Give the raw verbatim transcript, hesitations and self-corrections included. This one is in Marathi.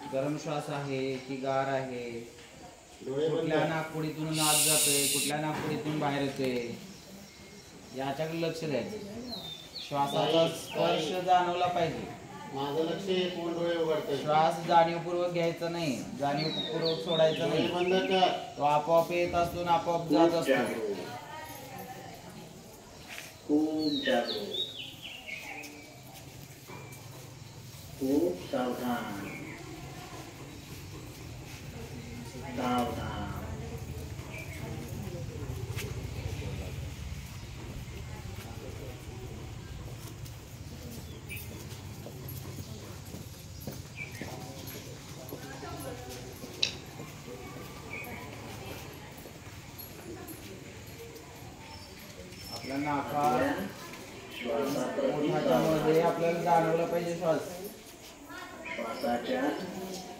गरम श्वास आहे की गार आहे, कुठल्या नाकपुडीतून आत जातोय, कुठल्या नाकपुडीतून बाहेर येतोय, याच्याकडे लक्ष द्यायचं. श्वासाचा स्पर्श जाणवला पाहिजे. माझं लक्ष पूर्ण डोळे उघडतोय. श्वास जाणीवपूर्वक घ्यायचा नाही, जाणीवपूर्वक सोडायचा नाही. बंद कर. तो आपोआप येत असतो आणि आपोआप जात असतो. खूप जागरूक, खूप सावधान सावधान. आपल्या नाकात ओठाच्या मध्ये आपल्याला जाणवलं पाहिजे श्वास. श्वासाच्या